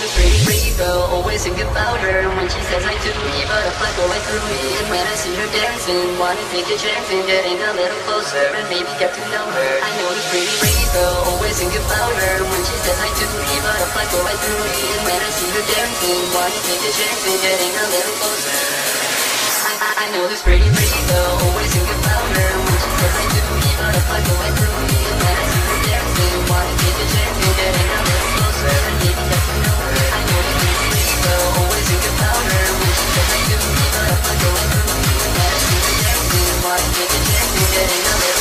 this pretty girl, always think about her. When she says I do me, butterfly go right through me. And when I see her dancing, wanna take a chance in getting a little closer and maybe get to know her. I know this pretty girl, always think about her. When she says I do me, butterfly go right through me. And when I see her dancing, wanna take a chance in getting a little closer. I know this pretty girl, always think about her. When she says I do me, butterfly go right through me. And when I see her dancing, wanna take a chance in getting a little closer and maybe get to know her. I know this pretty girl, always think about her. When she says I do me, butterfly go right through me. And when I see her dancing, wanna take a chance in getting a little